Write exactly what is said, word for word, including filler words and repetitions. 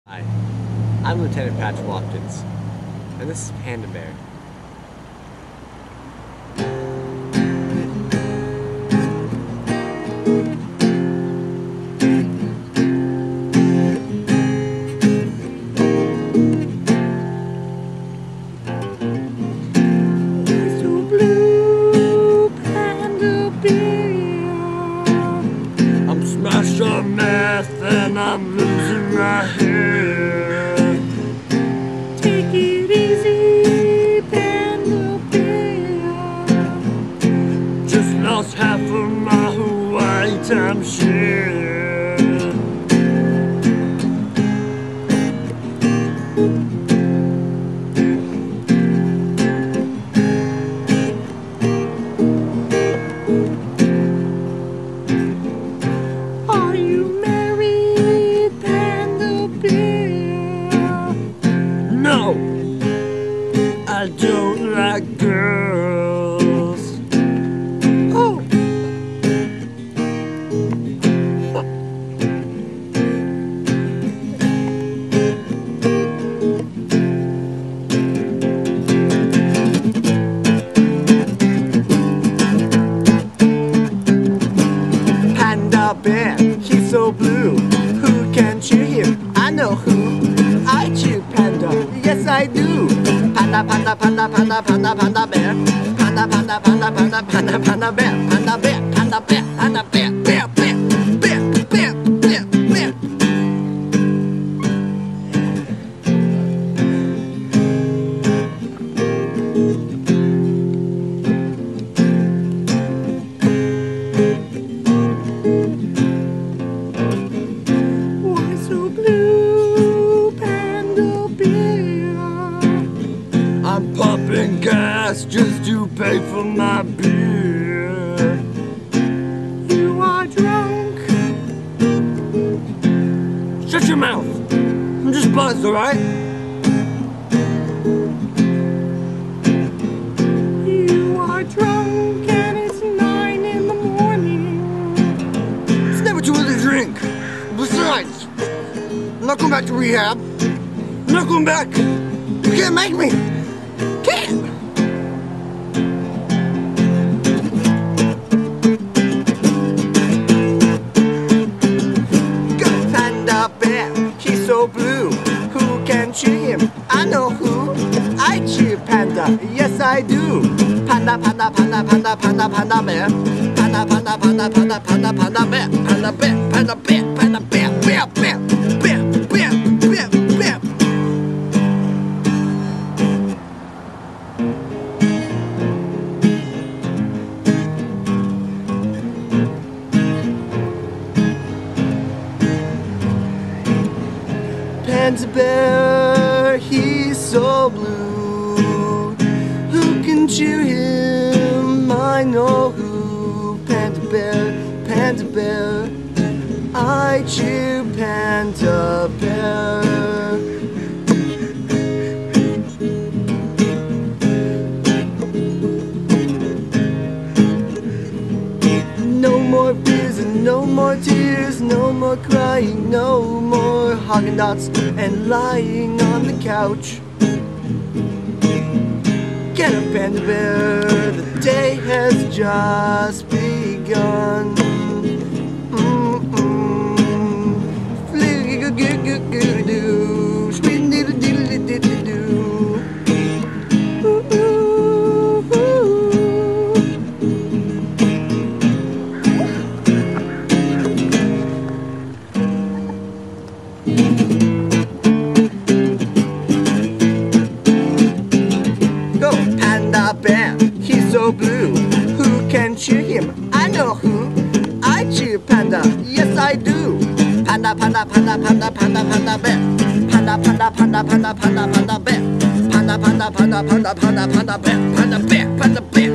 Hi, I'm Lieutenant Patrick Watkins, and this is Panda Bear. So blue, Panda Bear. I'm smashed on meth and I'm losing my head. Take it easy, Panda Bear. Just lost half of my Hawaii timeshare. Are you married, Panda Bear? No, I don't like girls. Oh, Panda Bear, he's so blue. Who can cheer him? I know who. I cheer Panda, yes I do. Panda, panda, panda, panda, panda, panda bear. Panda, panda, panda, panda, panda, panda bear. Panda bear, panda bear, panda bear, bear, bear, bear, bear, bear, bear. why so blue, Panda Bear? I'm pumping gas just to pay for my beer. You are drunk. Shut your mouth. I'm just buzzed, alright? You are drunk and it's nine in the morning. It's never too early to drink. Besides, I'm not going back to rehab. I'm not going back. You can't make me. Can't. Go Panda Bear, he's so blue. Who can cheer him? I know who. I cheer Panda, yes I do. Panda, panda, panda, panda, panda, panda bear. Panda, panda, panda, panda, panda, panda bear. Panda bear, panda bear, panda bear, bear, bear, bear, bear, bear, bear. Panda Bear, he's so blue. Who can cheer him? I know who. Panda Bear, Panda Bear. I cheer Panda Bear. No more beers and no more tears, no more crying, no more Haagen-Dazs and lying on the couch. Get up, Panda Bear, the day has just begun. Mm-mm. Flick-a-goo-goo-goo-doo, sweet-diddle-diddle-diddle-doo. Ooh-ooh-ooh. Go Panda Bear, he's so blue. Who can cheer him? I know who. I cheer Panda, yes I do. Panda, panda, panda, panda, panda, panda bear. Panda, panda, panda, panda, panda, panda bear. Panda, panda, panda, panda, panda, panda bear. Panda bear, panda bear.